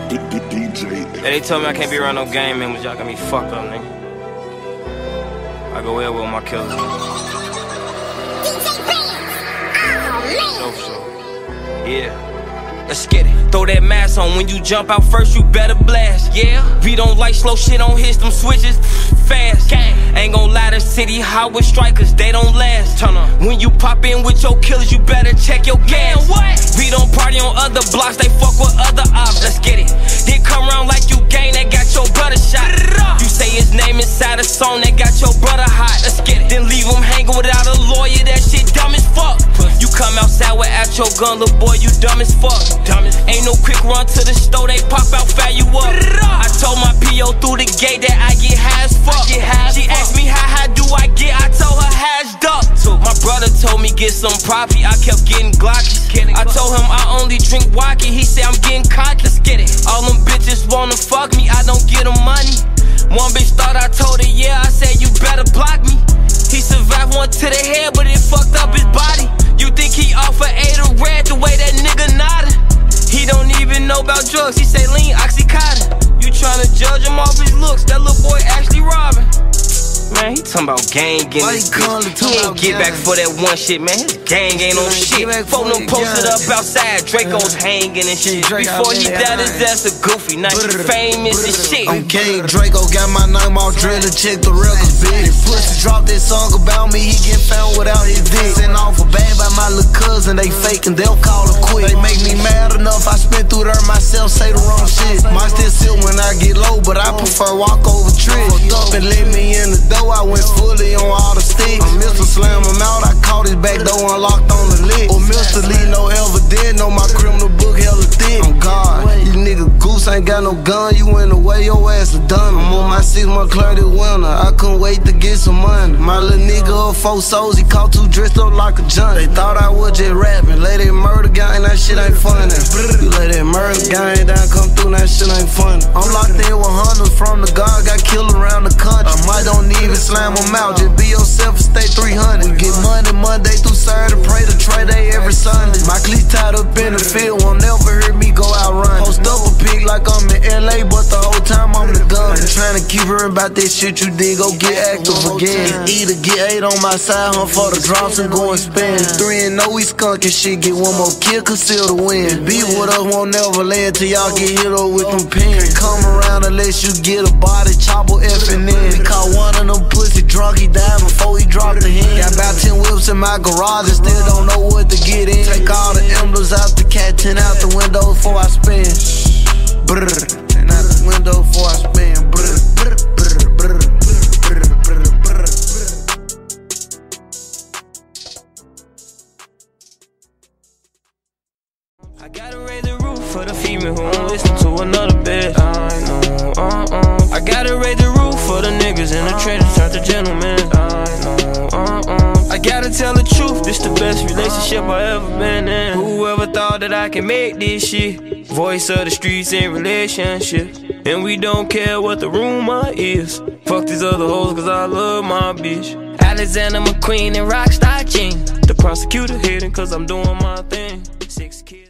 They told me I can't be around no gang members, y'all got me fucked up, nigga. I go well with my killers. Yeah. Let's get it. Throw that mask on when you jump out first, you better blast. Yeah. We don't like slow shit on hits, them switches fast. Gang. Ain't gon' lie, the city hot with strikers, they don't last. Turn on. When you pop in with your killers, you better check your gas. Man, what? We don't party on other blocks, they fuck with other ops. Let's get it. Then come around like you gang, that got your brother shot. You say his name inside a song, that got your brother hot. Let's get it. Then leave him hanging without a lawyer, that shit dumb as fuck. You come outside without your gun, little boy, you dumb as fuck. Ain't no quick run to the store, they pop out, fire you up. I told my P.O. through the gate that I get high as fuck. She asked me how high do I get, I told her hashed up. My brother told me get some property, I kept getting glocky. I told him I only drink vodka, he said I'm getting cocky. Let's get it. All them bitches wanna fuck me, I don't get them money. One bitch thought I told her yeah, I said you better block me. He survived one to the head, but it fucked up his body. You think he off of A to red the way that nigga nodded? He don't even know about drugs, he say lean oxycontin. You tryna judge him off his looks, that little boy actually robbing. Man, he talking about gang getting his bitch. He ain't get back for that one shit, man. His gang ain't on shit. Phone them posted up outside, Draco's hanging and shit. Before he died, his ass a goofy. Now he famous and shit. I'm King Draco, got my name all drilled, check the records, bitch. Pussy dropped that song about me, he get found without his dick. Sent off a bag by my little cousin, they faking, they'll call it quick. They make me mad enough, I spent through there myself, say the wrong shit. Might still sit when I get low, but I prefer walk over tricks. Fucked up and let me in the door, I went fully on all the sticks. Mr. Slam him out, I caught his back door unlocked on the lid. Or Mr. Lee, no evidence, know my criminal book hella thick. I'm God, you niggas goose ain't got no gun, you in the way, your ass a done. I'm on my 6-month clear this winter, I couldn't wait to get some money. My little nigga up 4 souls, he caught 2 dressed up like a junk. They thought I was just rapping, lay that murder gang, that shit ain't funny. You lay that murder gang down, come through, that shit ain't funny. I'm locked in with hunters from the guard, got killed around the country. I might don't even slam them out, just be yourself and stay 300. We get money Monday through Saturday, pray to trade day every Sunday. My cleats tied up in the field, won't never hear me go out running. Post up a pig like I'm in LA, but the whole time I'm the gun. Trying to keep hearing about that shit you did, go get active again. Either get 8 on my side, hunt for the drops and go and spend 3 and know we skunkin' shit, get one more kill, conceal the win. Be with us, won't never land till y'all get hit up with them pins. Come around unless you get a body, chopper effing in. We caught one of them pussy drunk, he died before he dropped the hand. Got about 10 whips in my garage and still don't know what to get in. Take all the emblems out the cat, 10 out the window before I spin. Brrr, 10 out the window before I spin. Brrr, brrr, brrr, brrr, brrr, brrr, brrr. I gotta raise the roof for the female who won't listen to another bitch. I know, I gotta raise the roof for the niggas in the trenches, turn to gentlemen. I know, I gotta tell the truth, this the best relationship I ever been in. Whoever thought that I can make this shit? Voice of the streets in relationships, and we don't care what the rumor is. Fuck these other hoes cause I love my bitch. Alexander McQueen and Rockstar Jean. The prosecutor hating cause I'm doing my thing. 6 kids.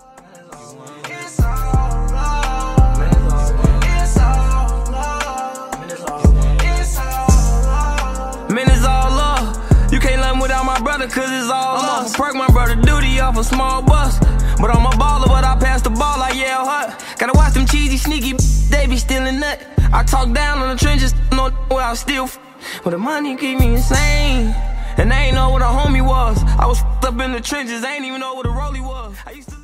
Man, it's all love. You can't let me without my brother, cause it's all love. Perk my brother duty off a small bus. But I'm a baller, but I pass the ball like Yale Hut. Gotta watch them cheesy, sneaky, they be stealing nut. I talk down on the trenches, no without still. But the money keep me insane. And I ain't know what a homie was. I was up in the trenches, I ain't even know what a rollie was. I used to